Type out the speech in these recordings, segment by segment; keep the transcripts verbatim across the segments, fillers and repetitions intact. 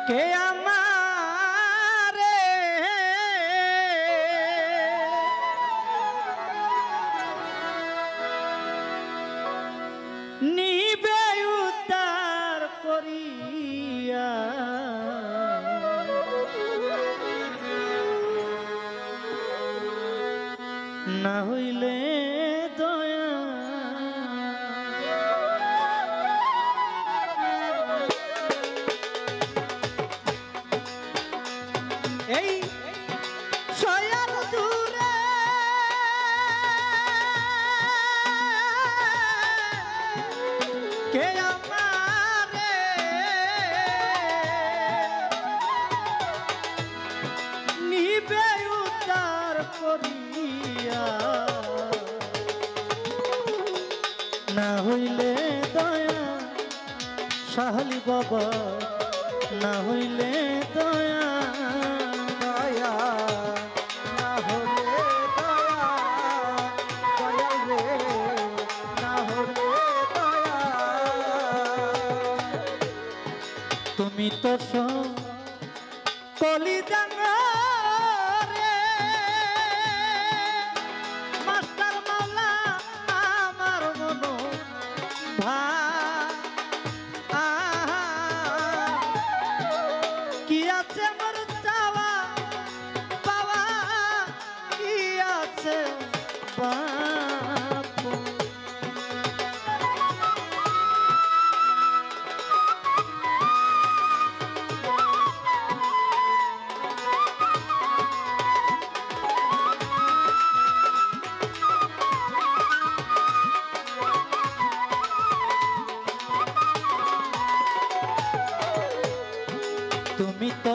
কে আমারে নিবে উদ্ধার করিয়া না হইলে দয়া এই সয়াল দূরে কে আমারে নিবে উদ্ধার করিয়া না হইলে দয়া সাহালি বাবা না হইলে দয়া দয়া না হলে দয়া দয়া রে না হলে দয়া তুমি তো কলি জানো রে মাস্টার মাওলা আমার মনো ভাই কি আছে মোর চাওয়া পাওয়া কি আছে বাপু তুমি তো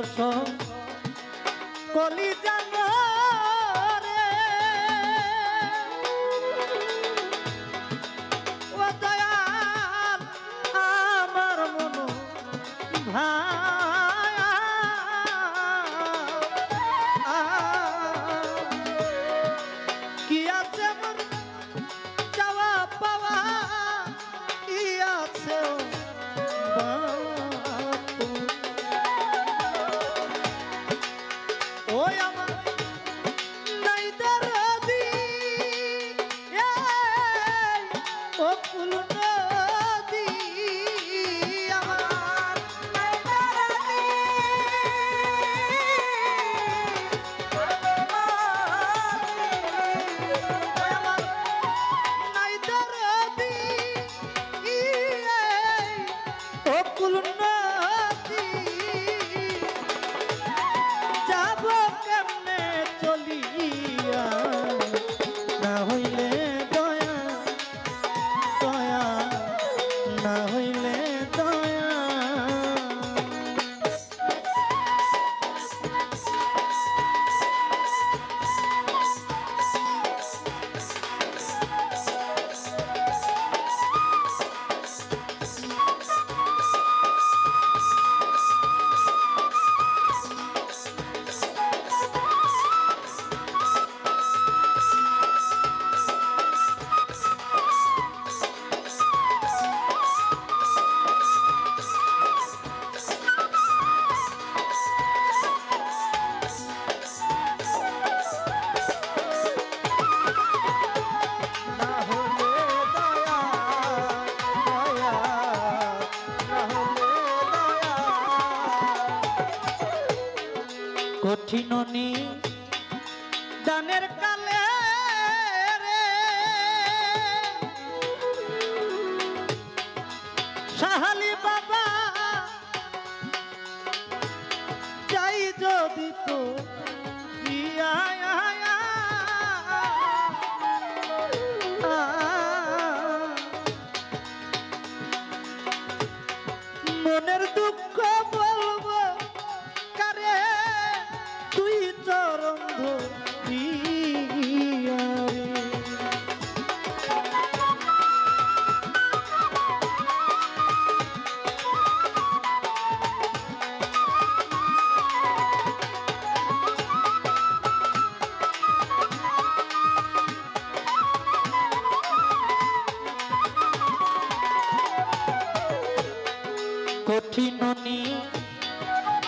কলি জানো রে ও দয়াল আমার মন ভাই কি আছে মন চাওয়া পাওয়া কি আছে ওই আমার নাই দরদি ও ফুল নদী আমার নাই দরদি আমার নাই দরদি ও ফুল নদী যাব কেমনে চলিয়া না হইলে দয়া দয়া না হইলে দয়া কঠিন নি দানের কালে রে সাহালি বাবা চাই যদি তো মনের দুঃখ বলবো কারে তুই চরণ ধরিয়া রে কঠিন নি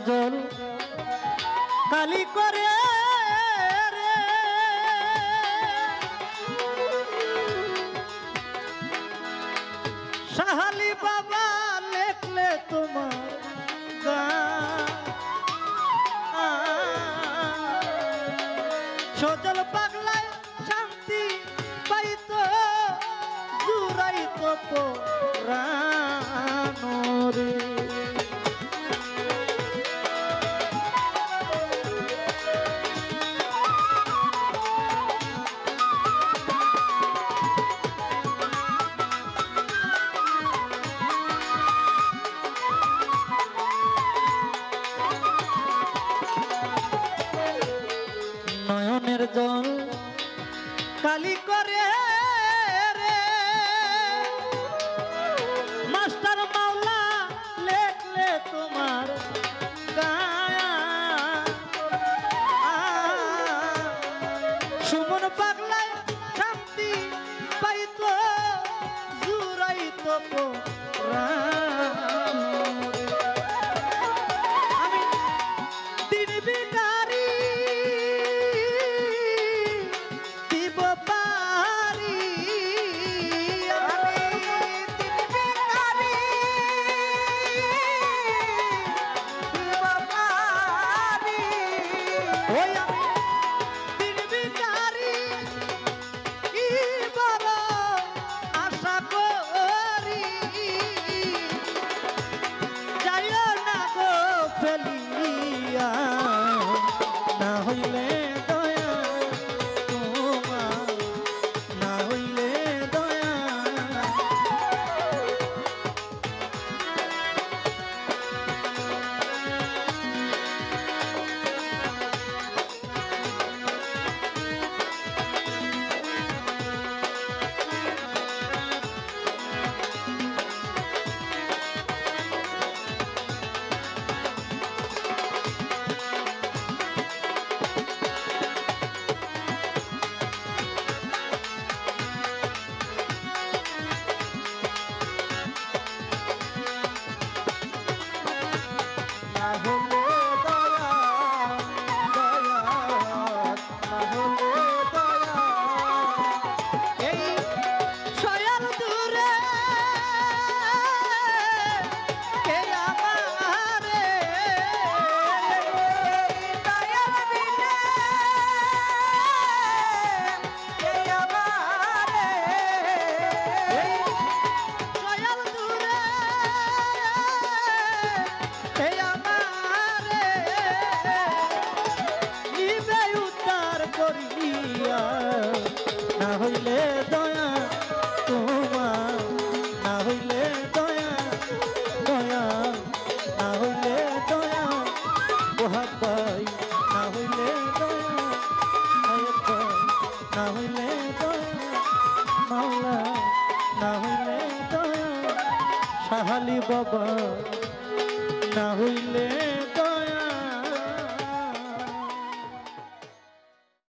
জল কালি করে রে সাহালি বাবা লেখলে তোমার গান সজল পাগলায় শান্তি পাইতো জুড়াইতো পরাণ রে নয়নের জল কালি করে রে মাস্টার মাওলা লেখলে তোমার গান সুমন পাগলায় শান্তি পাইতো জুড়াইতো পরাণ আমি দিন বিকারি না হইলে দয়া তোমার না হইলে দয়া না হইলে দয়া তোমার না হইলে দয়া দয়া না হইলে দয়া ওহাব ভাই না হইলে দয়া আয়াত ভাই না হইলে দয়া মাওলা না হইলে দয়া সাহালি বাবা না হইলে